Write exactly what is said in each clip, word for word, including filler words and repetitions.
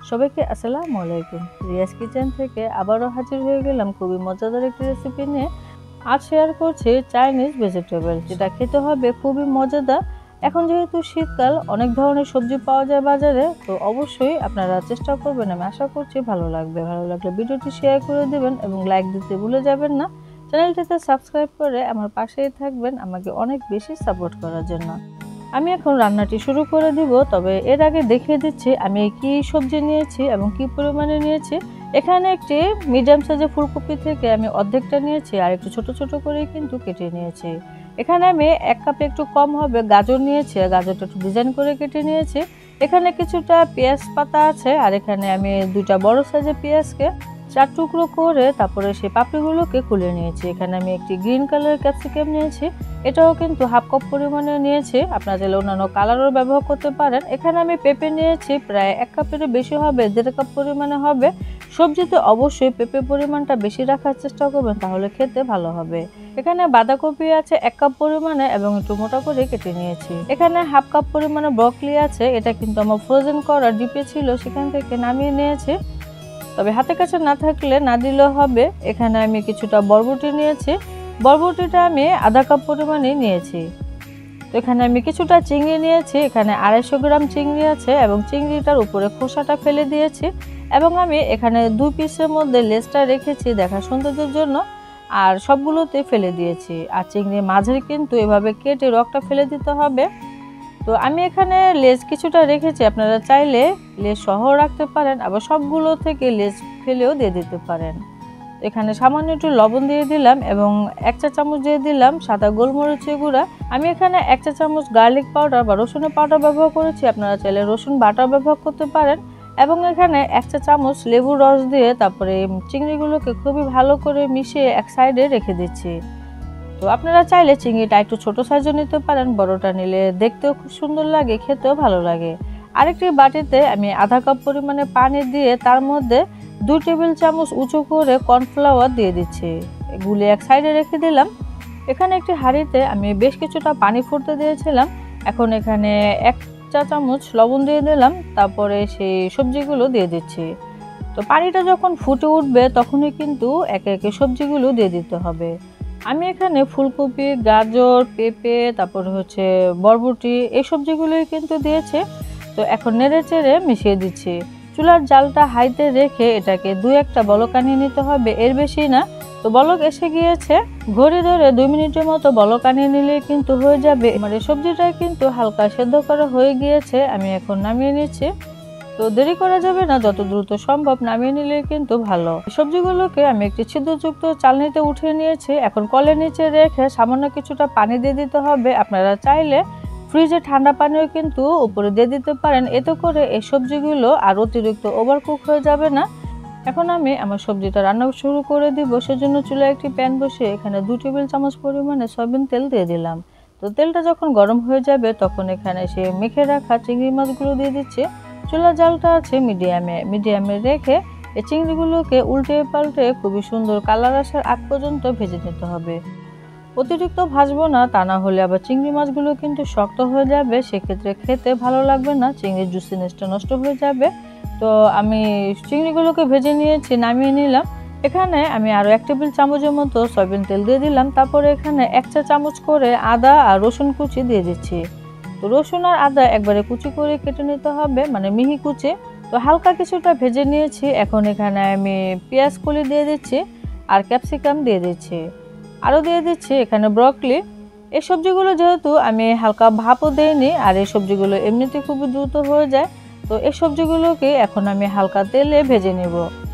সবাইকে আসসালামু আলাইকুম। রিয়াজ কিচেন থেকে আবারও হাজির হয়ে গেলাম খুবই মজাদার একটি রেসিপি নিয়ে। আজ শেয়ার করছি চাইনিজ ভেজিটেবল, যেটা খেতে হবে খুবই মজাদার। এখন যেহেতু শীতকাল, অনেক ধরনের সবজি পাওয়া যায় বাজারে, তো অবশ্যই আপনারা চেষ্টা করবেন। আমি আশা করছি ভালো লাগবে। ভালো লাগলে ভিডিওটি শেয়ার করে দেবেন এবং লাইক দিতে ভুলে যাবেন না। চ্যানেলটিতে সাবস্ক্রাইব করে আমার পাশেই থাকবেন আমাকে অনেক বেশি সাপোর্ট করার জন্য। আমি এখন রান্নাটি শুরু করে দিব, তবে এর আগে দেখিয়ে দিচ্ছি আমি কি সবজি নিয়েছি এবং কি পরিমাণে নিয়েছি। এখানে একটি মিডিয়াম সাইজের ফুলকপি থেকে আমি অর্ধেকটা নিয়েছি, আর একটু ছোট ছোট করে কিন্তু কেটে নিয়েছি। এখানে আমি এক কাপে একটু কম হবে গাজর নিয়েছি, আর গাজরটা একটু ডিজাইন করে কেটে নিয়েছি। এখানে কিছুটা পেঁয়াজ পাতা আছে, আর এখানে আমি দুইটা বড় সাইজের পেঁয়াজকে চার টুকরো করে তারপরে সেই পাপড়িগুলোকে খুলে নিয়েছি। এখানে আমি একটি গ্রিন কালার ক্যাপসিকাম নিয়েছি, এটাও কিন্তু হাফ কাপ পরিমাণে নিয়েছি। আপনারা চাইলে অন্যান্য কালারও ব্যবহার করতে পারেন। এখানে আমি পেঁপে নিয়েছি, প্রায় এক কাপেরও বেশি হবে, দেড় কাপ পরিমাণে হবে। সবজিতে অবশ্যই পেঁপে পরিমাণটা বেশি রাখার চেষ্টা করবেন, তাহলে খেতে ভালো হবে। এখানে বাঁধাকপি আছে এক কাপ পরিমাণে এবং একটু মোটা করে কেটে নিয়েছি। এখানে হাফ কাপ পরিমাণে ব্রকলি আছে, এটা কিন্তু আমার ফ্রোজেন করা ডিপে ছিল, সেখান থেকে নামিয়ে নিয়েছি, তবে হাতের কাছে না থাকলে না দিলেও হবে। এখানে আমি কিছুটা বরবটি নিয়েছি, বরবটিটা আমি আধা কাপ পরিমাণে নিয়েছি। তো এখানে আমি কিছুটা চিংড়ি নিয়েছি, এখানে আড়াইশো গ্রাম চিংড়ি আছে এবং চিংড়িটার উপরে খোসাটা ফেলে দিয়েছি। এবং আমি এখানে দুই পিসের মধ্যে লেজটা রেখেছি দেখা সৌন্দর্যের জন্য, আর সবগুলোতে ফেলে দিয়েছি। আর চিংড়ির মাঝের কিন্তু এভাবে কেটে রকটা ফেলে দিতে হবে। তো আমি এখানে লেজ কিছুটা রেখেছি, আপনারা চাইলে লেজ সহ রাখতে পারেন, আবার সবগুলো থেকে লেজ ফেলেও দিয়ে দিতে পারেন। এখানে সামান্য একটু লবণ দিয়ে দিলাম এবং এক চা চামচ দিয়ে দিলাম সাদা গোলমরিচের গুঁড়া। আমি এখানে এক চা চামচ গার্লিক পাউডার বা রসুনের পাউডার ব্যবহার করেছি, আপনারা চাইলে রসুন বাটা ব্যবহার করতে পারেন। এবং এখানে এক চা চামচ লেবুর রস দিয়ে তারপরে চিংড়িগুলোকে খুবই ভালো করে মিশিয়ে এক সাইডে রেখে দিচ্ছি। তো আপনারা চাইলে চিংড়িটা একটু ছোট সাইজও নিতে পারেন, বড়টা নিলে দেখতেও খুব সুন্দর লাগে, খেতেও ভালো লাগে। আরেকটি বাটিতে আমি আধা কাপ পরিমাণে পানি দিয়ে তার মধ্যে দুই টেবিল চামচ উঁচু করে কর্নফ্লাওয়ার দিয়ে দিচ্ছি, গুলে এক সাইডে রেখে দিলাম। এখানে একটি হাঁড়িতে আমি বেশ কিছুটা পানি ফুটতে দিয়েছিলাম। এখন এখানে এক চা চামচ লবণ দিয়ে দিলাম, তারপরে সেই সবজিগুলো দিয়ে দিচ্ছি। তো পানিটা যখন ফুটে উঠবে তখনই কিন্তু একে একে সবজিগুলো দিয়ে দিতে হবে। আমি এখানে ফুলকপি, গাজর, পেঁপে, তারপর হচ্ছে বরবটি, এই সবজিগুলোই কিন্তু দিয়েছি। তো এখন নেড়ে চেড়ে মিশিয়ে দিচ্ছি। চুলার জালটা হাইতে রেখে এটাকে দুই একটা বলক আনিয়ে নিতে হবে, এর বেশি না। তো বলক এসে গিয়েছে, ঘড়ি ধরে দুই মিনিটের মতো বলক আনিয়ে নিলে কিন্তু হয়ে যাবে। মানে সবজিটা কিন্তু হালকা সেদ্ধ করা হয়ে গিয়েছে, আমি এখন নামিয়ে নিচ্ছি। তো দেরি করা যাবে না, যত দ্রুত সম্ভব নামিয়ে নিলে কিন্তু ভালো। সবজিগুলোকে আমি একটি ছিদ্রযুক্ত চালনিতে উঠিয়ে নিয়েছি। এখন কলের নিচে রেখে সামান্য কিছুটা পানি দিয়ে দিতে হবে। আপনারা চাইলে ফ্রিজে ঠান্ডা পানিও কিন্তু উপরে দিয়ে দিতে পারেন, এতে করে এই সবজিগুলো আর অতিরিক্ত ওভারকুক হয়ে যাবে না। এখন আমি আমার সবজিটা রান্না শুরু করে দিব। সেজন্য চুলায় একটি প্যান বসিয়ে এখানে দুই টেবিল চামচ পরিমাণে সয়াবিন তেল দিয়ে দিলাম। তো তেলটা যখন গরম হয়ে যাবে তখন এখানে সে মেখে রাখা চিংড়ি মাছগুলো দিয়ে দিচ্ছে। চুলা জালটা আছে মিডিয়ামে, মিডিয়ামে রেখে এই চিংড়িগুলোকে উল্টে পাল্টে খুবই সুন্দর কালার আসার আগ পর্যন্ত ভেজে নিতে হবে। অতিরিক্ত ভাজবো না, তা না হলে আবার চিংড়ি মাছগুলো কিন্তু শক্ত হয়ে যাবে, সেক্ষেত্রে খেতে ভালো লাগবে না, চিংড়ির জুসিনেসটা নষ্ট হয়ে যাবে। তো আমি চিংড়িগুলোকে ভেজে নিয়েছি, নামিয়ে নিলাম। এখানে আমি আরও এক টেবিল চামচের মতো সয়াবিন তেল দিয়ে দিলাম। তারপরে এখানে এক চা চামচ করে আদা আর রসুন কুচি দিয়ে দিচ্ছি। তো রসুন আর আদা একবারে কুচি করে কেটে নিতে হবে, মানে মিহি কুচি। তো হালকা কিছুটা ভেজে নিয়েছি। এখন এখানে আমি পেঁয়াজ কলি দিয়ে দিচ্ছি আর ক্যাপসিকাম দিয়ে দিচ্ছি, আরও দিয়ে দিচ্ছি এখানে ব্রকলি। এই সবজিগুলো যেহেতু আমি হালকা ভাপও দেইনি, আর এই সবজিগুলো এমনিতে খুবই দ্রুত হয়ে যায়, তো এই সবজিগুলোকে এখন আমি হালকা তেলে ভেজে নিব।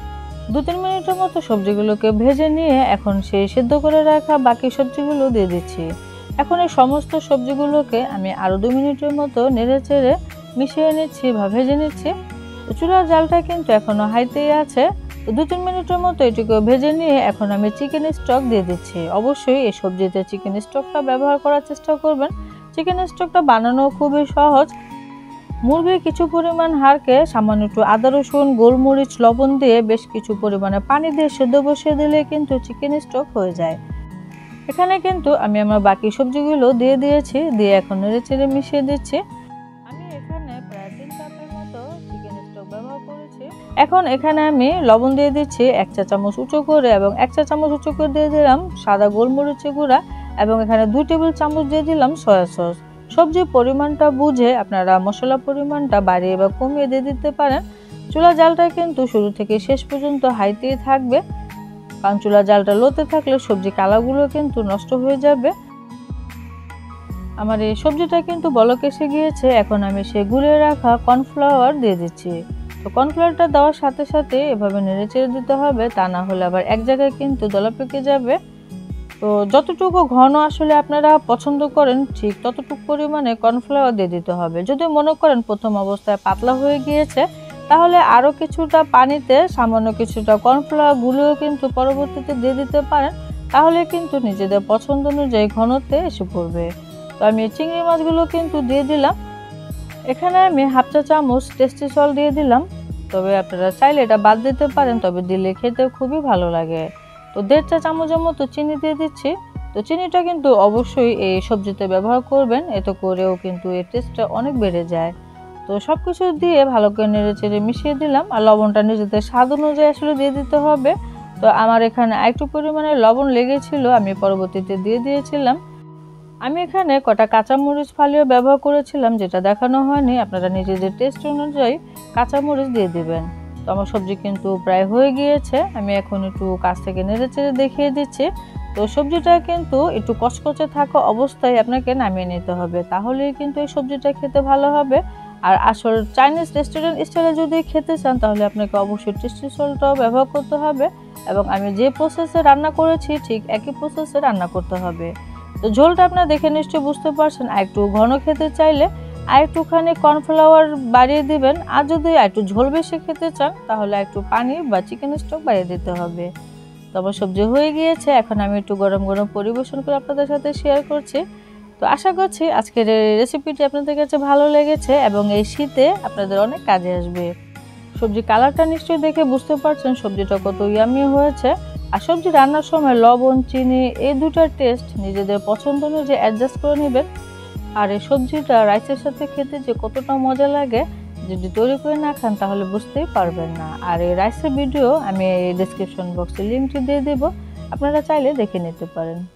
দু তিন মিনিটের মতো সবজিগুলোকে ভেজে নিয়ে এখন সেই সিদ্ধ করে রাখা বাকি সবজিগুলো দিয়ে দিচ্ছি। এখন এই সমস্ত সবজিগুলোকে আমি আরও দু মিনিটের মতো নেড়ে চেড়ে মিশিয়ে নিচ্ছি বা ভেজে নিচ্ছি। তো চুলার জালটা কিন্তু এখনও হাইতেই আছে। তো দু তিন মিনিটের মতো এটুকু ভেজে নিয়ে এখন আমি চিকেন স্টক দিয়ে দিচ্ছি। অবশ্যই এই সবজিতে চিকেন স্টকটা ব্যবহার করার চেষ্টা করবেন। চিকেন স্টকটা বানানো খুবই সহজ। মুরগির কিছু পরিমাণ হাড়কে সামান্য একটু আদা, রসুন, গোলমরিচ, লবণ দিয়ে বেশ কিছু পরিমাণে পানি দিয়ে সেদ্ধ বসিয়ে দিলে কিন্তু চিকেন স্টক হয়ে যায়। এখানে কিন্তু আমি আমার বাকি সবজিগুলো দিয়ে দিয়েছি, দিয়ে এখন নেড়ে চেড়ে মিশিয়ে দিচ্ছি। আমি এখানে প্রায় তিন কাপের মতো চিকেন স্টক ব্যবহার করেছি। এখন এখানে আমি লবণ দিয়ে দিচ্ছি এক চা চামচ উঁচু করে এবং এক চা চামচ উঁচু করে দিয়ে দিলাম সাদা গোলমরিচের গুঁড়া এবং এখানে দুই টেবিল চামচ দিয়ে দিলাম সয়া সস। সবজির পরিমাণটা বুঝে আপনারা মশলা পরিমাণটা বাড়িয়ে বা কমিয়ে দিয়ে দিতে পারেন। চুলা জালটা কিন্তু শুরু থেকে শেষ পর্যন্ত হাইতেই থাকবে, কারণ চুলা জালটা লোতে থাকলে সবজি কালারগুলো কিন্তু নষ্ট হয়ে যাবে। আমার এই সবজিটা কিন্তু বলক এসে গিয়েছে। এখন আমি সেই গুলিয়ে রাখা কর্নফ্লাওয়ার দিয়ে দিচ্ছি। তো কর্নফ্লাওয়ারটা দেওয়ার সাথে সাথে এভাবে নেড়ে চেড়ে দিতে হবে, তা না হলে আবার এক জায়গায় কিন্তু দলা পেকে যাবে। তো যতটুকু ঘন আসলে আপনারা পছন্দ করেন ঠিক ততটুকু পরিমাণে কর্নফ্লাওয়ার দিয়ে দিতে হবে। যদি মনে করেন প্রথম অবস্থায় পাতলা হয়ে গিয়েছে, তাহলে আরও কিছুটা পানিতে সামান্য কিছুটা কর্নফ্লাওয়ার গুলিও কিন্তু পরবর্তীতে দিয়ে দিতে পারেন, তাহলে কিন্তু নিজেদের পছন্দ অনুযায়ী ঘনত্বে এসে পড়বে। তো আমি চিংড়ি মাছগুলো কিন্তু দিয়ে দিলাম। এখানে আমি হাফ চা চামচ টেস্টি সল্ট দিয়ে দিলাম, তবে আপনারা চাইলে এটা বাদ দিতে পারেন, তবে দিলে খেতে খুবই ভালো লাগে। তো দেড় চা চামচের মতো চিনি দিয়ে দিচ্ছি। তো চিনিটা কিন্তু অবশ্যই এই সবজিতে ব্যবহার করবেন, এতে করেও কিন্তু এর টেস্টটা অনেক বেড়ে যায়। তো সব কিছু দিয়ে ভালো করে নেড়ে চেড়ে মিশিয়ে দিলাম, আর লবণটা নিজেদের স্বাদ অনুযায়ী আসলে দিয়ে দিতে হবে। তো আমার এখানে একটু পরিমাণে লবণ লেগেছিল, আমি পরবর্তীতে দিয়ে দিয়েছিলাম। আমি এখানে কটা কাঁচামরিচ ফালিও ব্যবহার করেছিলাম, যেটা দেখানো হয়নি। আপনারা নিজেদের টেস্ট অনুযায়ী কাঁচামরিচ দিয়ে দিবেন। তো আমার সবজি কিন্তু প্রায় হয়ে গিয়েছে, আমি এখন একটু কাছ থেকে নেড়ে চেড়ে দেখিয়ে দিচ্ছি। তো সবজিটা কিন্তু একটু কচকচে থাকা অবস্থায় আপনাকে নামিয়ে নিতে হবে, তাহলেই কিন্তু এই সবজিটা খেতে ভালো হবে। আর আসল চাইনিজ রেস্টুরেন্ট স্টাইলে যদি খেতে চান, তাহলে আপনাকে অবশ্যই টেস্টি সল্টটাও ব্যবহার করতে হবে, এবং আমি যে প্রসেসে রান্না করেছি ঠিক একই প্রসেসে রান্না করতে হবে। তো ঝোলটা আপনারা দেখে নিশ্চয়ই বুঝতে পারছেন। আর একটু ঘন খেতে চাইলে আর একটুখানি কর্নফ্লাওয়ার বাড়িয়ে দিবেন, আর যদি একটু ঝোল বেশি খেতে চান তাহলে একটু পানি বা চিকেন স্টক বাড়িয়ে দিতে হবে। তো আমার সবজি হয়ে গিয়েছে, এখন আমি একটু গরম গরম পরিবেশন করে আপনাদের সাথে শেয়ার করছি। তো আশা করছি আজকের এই রেসিপিটি আপনাদের কাছে ভালো লেগেছে এবং এই শীতে আপনাদের অনেক কাজে আসবে। সবজি কালারটা নিশ্চয়ই দেখে বুঝতে পারছেন সবজিটা কত ইয়ামি হয়েছে। আর সবজি রান্নার সময় লবণ, চিনি এই দুটার টেস্ট নিজেদের পছন্দ অনুযায়ী অ্যাডজাস্ট করে নেবেন। আর এই সবজিটা রাইসের সাথে খেতে যে কতটা মজা লাগে, যদি তৈরি করে না খান তাহলে বুঝতেই পারবেন না। আর এই রাইসের ভিডিও আমি এই ডেসক্রিপশন বক্সে লিঙ্কটি দিয়ে দেবো, আপনারা চাইলে দেখে নিতে পারেন।